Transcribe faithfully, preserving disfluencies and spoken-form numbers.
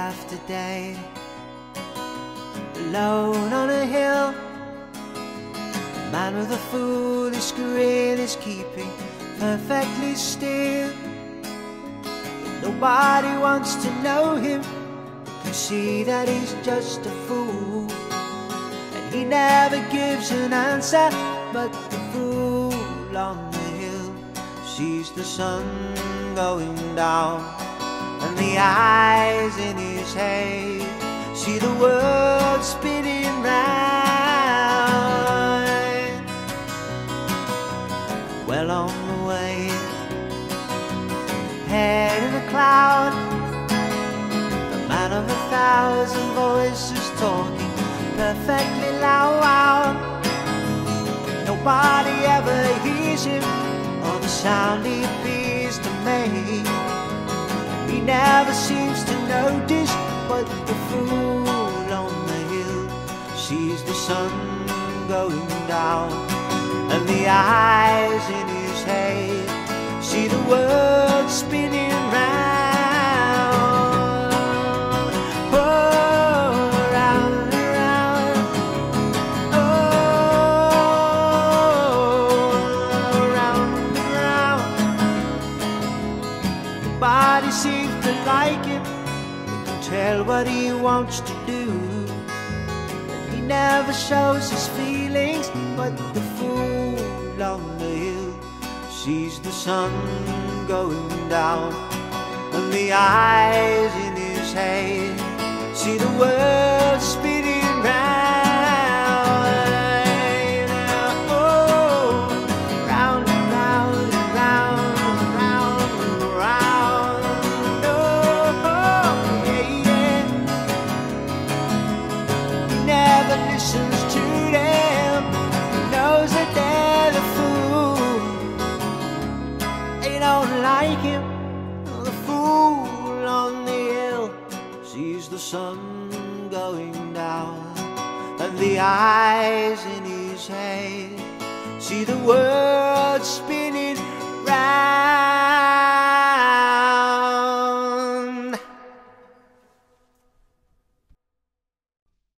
after day, alone on a hill. The man with a foolish grin is keeping perfectly still. Nobody wants to know him, you see that he's just a fool. And he never gives an answer, but the fool on the hill sees the sun going down, and the eyes in his head see the world spinning round. Well on the way, head in a cloud, the man of a thousand voices talking perfectly loud. Nobody ever hears him or the sound he appears to make. He never seems to notice, but the fool on the hill sees the sun going down, and the eyes in his head see the world spinning round. Oh, round and round. Oh, round and round. Nobody seems to like him, you can tell what he wants to do. He never shows his feelings, but the fool on the hill sees the sun going down, and the eyes in his head see the world spinning round. Oh, round and round and round and round and round. Oh, yeah, yeah. He never listens to them, he knows that they're the fool. They don't like him, the fool on the hill sees the sun going down, and the eyes in his head see the world spin